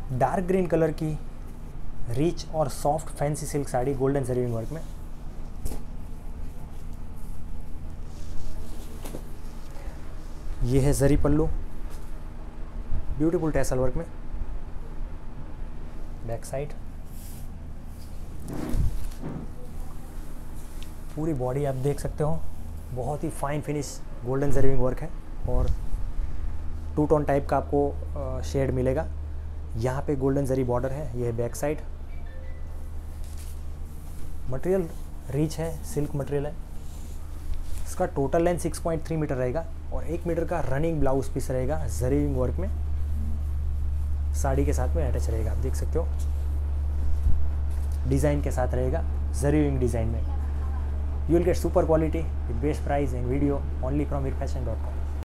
Dark green colour की rich और soft fancy silk sari golden zari weaving work में। ये है zari pallu, beautiful tassel work में। बैक साइड पूरी बॉडी आप देख सकते हो, बहुत ही fine finish golden zari weaving work है और टू टोन टाइप का आपको शेड मिलेगा। यहाँ पे गोल्डन जरी बॉर्डर है। ये है बैक साइड। मटेरियल रिच है, सिल्क मटेरियल है। इसका टोटल लेंथ 6.3 मीटर रहेगा और 1 मीटर का रनिंग ब्लाउज पीस रहेगा जरीविंग वर्क में, साड़ी के साथ में अटैच रहेगा। आप देख सकते हो डिज़ाइन के साथ रहेगा, जरीविंग डिज़ाइन में। You will get super quality with best price and video only from वीरफैशन.com।